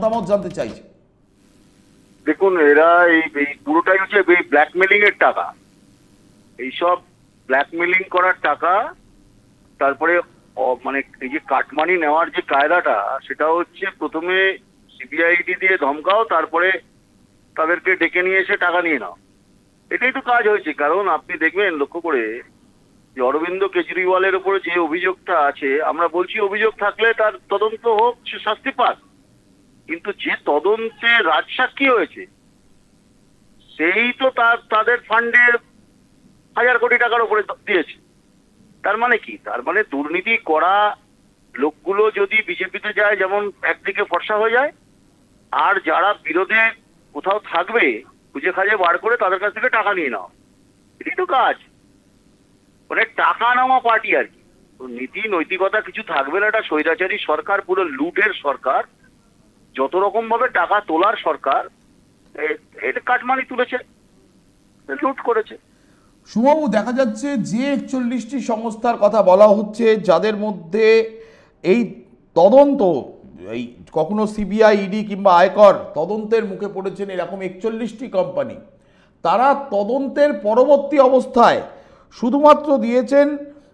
মতামত জানতে চাইছি। দেখুন, এরা এই পুরোটাই হচ্ছে ব্ল্যাকমেলিং এর টাকা, এইসব ব্ল্যাকমেলিং করার টাকা। তারপরে মানে এই যে কাটমানি নেওয়ার যে কায়দাটা, সেটা হচ্ছে প্রথমে সিবিআইডি দিয়ে ধমকাও, তারপরে তাদেরকে ডেকে নিয়ে এসে টাকা নিয়ে নাও। এটাই তো কাজ হয়েছে। কারণ আপনি দেখবেন লক্ষ্য করে যে অরবিন্দ কেজরিওয়ালের উপরে যে অভিযোগটা আছে, আমরা বলছি অভিযোগ থাকলে তার তদন্ত হোক, সে শাস্তি পাক, কিন্তু যে তদন্তে রাজসাক্ষী হয়েছে সেই তো তাদের ফান্ডে 1000 কোটি টাকার উপরে দিয়েছে। তার মানে কি? তার মানে দুর্নীতি করা লোকগুলো যদি বিজেপিতে যায়, যেমন একদিকে ফর্সা হয়ে যায়, আর যারা বিরোধে কোথাও থাকবে খুঁজে খাজে বার করে তাদের কাছ থেকে টাকা নিয়ে নাও। এটাই তো কাজ, মানে টাকা নেওয়া পার্টি আর কি। তো নীতি নৈতিকতা কিছু থাকবে না। এটা স্বৈরাচারী সরকার, পুরো লুটের সরকার, যত রকম ভাবে টাকা তোলার সরকার। এটা কাটমানি তুলেছে, লুট করেছে। শুভবাবু, দেখা যাচ্ছে যে 41টি সংস্থার কথা বলা হচ্ছে, যাদের মধ্যে এই তদন্ত, এই কখনো সিবিআই, ইডি কিংবা আয়কর তদন্তের মুখে পড়েছেন এরকম 41টি কোম্পানি, তারা তদন্তের পরবর্তী অবস্থায় শুধুমাত্র দিয়েছেন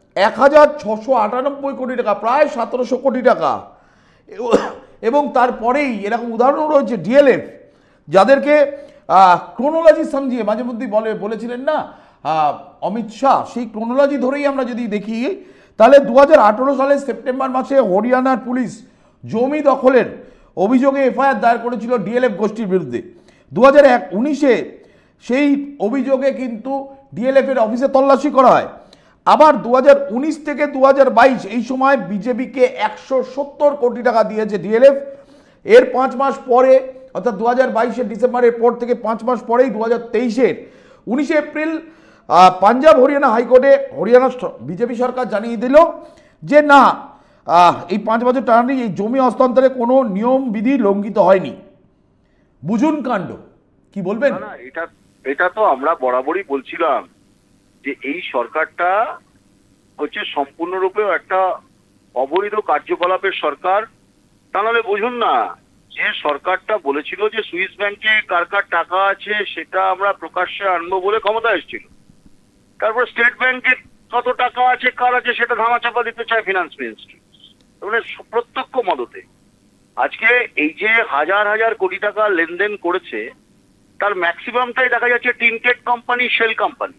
1698 কোটি টাকা, প্রায় 1700 কোটি টাকা। এবং তারপরেই এরকম উদাহরণ রয়েছে ডিএলএফ, যাদেরকে ক্রোনোলজি সমঝিয়ে মাঝে মধ্যেই বলেছিলেন না অমিত শাহ, সেই ক্রোনোলজি ধরেই আমরা যদি দেখি, তাহলে 2018 সালের সেপ্টেম্বর মাসে হরিয়ানার পুলিশ জমি দখলের অভিযোগে এফআইআর দায়ের করেছিল ডিএলএফ গোষ্ঠীর বিরুদ্ধে। 2019-এ সেই অভিযোগে কিন্তু ডিএলএফ এর অফিসে তল্লাশি করা হয়। আবার 2019 থেকে 2022 এই সময় বিজেপিকে 170 কোটি টাকা দিয়েছে ডিএলএফ। এর 5 মাস পরে, অর্থাৎ 2022-এর ডিসেম্বরের পর থেকে 5 মাস পরেই 2023-এর 19 এপ্রিল পাঞ্জাব হরিয়ানা হাইকোর্টে হরিয়ানা বিজেপি সরকার জানিয়ে দিল যে না, এই 5 বছর টানা এই জমি হস্তান্তরে কোনো নিয়ম বিধি লঙ্ঘিত হয়নি। বুঝুন কাণ্ড, কি বলবেন? না, এটা তো আমরা বরাবরই বলছিলাম যে এই সরকারটা হচ্ছে সম্পূর্ণরূপে একটা অবৈধ কার্যকলাপের সরকার। তাহলে বুঝুন না, যে সরকারটা বলেছিল যে সুইস ব্যাংকে কার কার টাকা আছে সেটা আমরা প্রকাশ্যে আনবো বলে ক্ষমতা এসেছিল, তারপর স্টেট ব্যাংকে কত টাকা আছে কার আছে সেটা ধামাচাপা দিতে চায় ফিনান্স মিনিস্ট্রি, মানে প্রত্যক্ষ মদতে। আজকে এই যে হাজার হাজার কোটি টাকা লেনদেন করেছে, তার ম্যাক্সিমামটাই দেখা যাচ্ছে টিনটেড কোম্পানি, শেল কোম্পানি,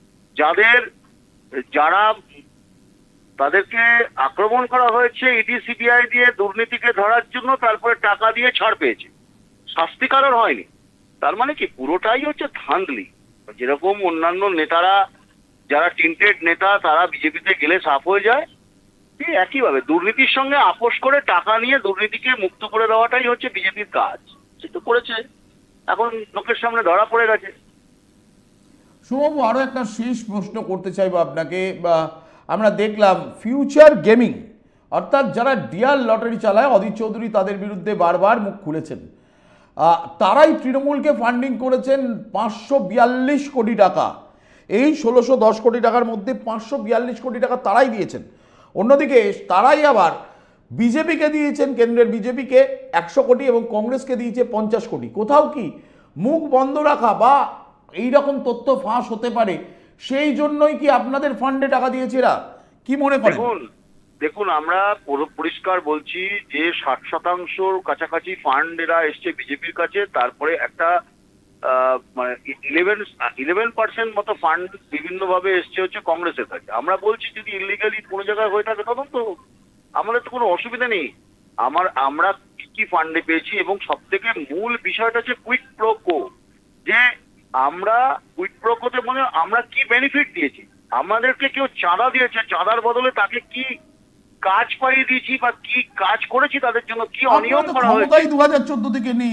যারা তাদেরকে আক্রমণ করা হয়েছে ইডি সিবিআই দিয়ে দুর্নীতিকে ধরার জন্য, তারপরে টাকা দিয়ে ছাড় পেয়েছে, শাস্তি কারোর হয়নি। তার মানে কি পুরোটাই হচ্ছে ধান্দলি। যেরকম অন্যান্য নেতারা, যারা টিনটেড নেতা, তারা বিজেপিতে গেলে সাফ হয়ে যায়, একইভাবে দুর্নীতির সঙ্গে আপোষ করে টাকা নিয়ে দুর্নীতিকে মুক্ত করে দেওয়াটাই হচ্ছে বিজেপির কাজ। সেটা করেছে, এখন লোকের সামনে ধরা পড়ে গেছে। শুভবাবু, আরও একটা শেষ প্রশ্ন করতে চাইবো আপনাকে। আমরা দেখলাম ফিউচার গেমিং, অর্থাৎ যারা ডিয়ার লটারি চালায়, অধীর চৌধুরী তাদের বিরুদ্ধে বারবার মুখ খুলেছেন। তারাই তৃণমূলকে ফান্ডিং করেছেন 542 কোটি টাকা। এই 1610 কোটি টাকার মধ্যে 542 কোটি টাকা তারাই দিয়েছেন। অন্যদিকে তারাই আবার বিজেপিকে দিয়েছেন, কেন্দ্রের বিজেপিকে 100 কোটি এবং কংগ্রেসকে দিয়েছে 50 কোটি। কোথাও কি মুখ বন্ধ রাখা বা এই রকম তথ্য ফাঁস হতে পারে, সেই জন্যই কি আপনাদের ফান্ডে টাকা দিয়েছে এরা? কি মনে করেন? দেখুন, আমরা পরিষ্কার বলছি যে 60% কাছাকাছি ফান্ড এরা এসছে বিজেপির কাছে, তারপরে একটা মানে 11% মতো ফান্ড বিভিন্ন ভাবে এসছে হচ্ছে কংগ্রেসের কাছে। আমরা বলছি যদি ইলিগালি কোনো জায়গায় হয়ে থাকে তদন্ত হোক, আমাদের তো কোনো অসুবিধা নেই। আমরা কি ফান্ডে পেয়েছি, এবং সব থেকে মূল বিষয়টা হচ্ছে কুইক প্রো কো, যে আমরা কুইক প্রো কোতে মানে আমরা কি বেনিফিট দিয়েছি। আমাদেরকে কেউ চাঁদা দিয়েছে, চাঁদার বদলে তাকে কি কাজ পাইয়ে দিয়েছি বা কি কাজ করেছি, তাদের জন্য কি অনিয়ম করা হয়েছে। 2014 থেকে নেই,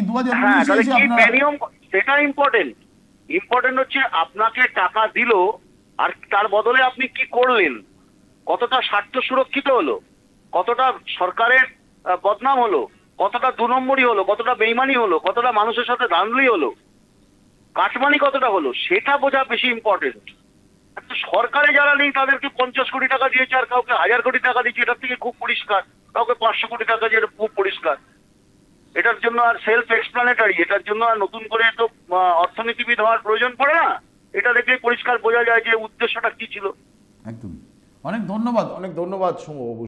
2019 সেটা ইম্পর্টেন্ট হচ্ছে আপনাকে টাকা দিল আর তার বদলে আপনি কি করলেন, কতটা স্বার্থ সুরক্ষিত হলো, কতটা সরকারের বদনাম হলো, কতটা 2 নম্বরই হলো, কতটা বেইমানি হলো, কতটা মানুষের সাথে ধান্দলি হলো, কাটমানি কতটা হলো, সেটা বোঝা বেশি ইম্পর্টেন্ট। সরকারে যারা নেই তাদেরকে 50 কোটি টাকা দিয়েছে, আর কাউকে 1000 কোটি টাকা দিয়েছে, এটার থেকে খুব পরিষ্কার। কাউকে 500 কোটি টাকা দিয়ে খুব পরিষ্কার। এটার জন্য আর সেলফ এক্সপ্লানেটারি, এটার জন্য আর নতুন করে তো অর্থনীতিবিদ হওয়ার প্রয়োজন পড়ে না। এটা দেখলেই পরিষ্কার বোঝা যায় যে উদ্দেশ্যটা কি ছিল। একদম। অনেক ধন্যবাদ সৌম্যবাবু।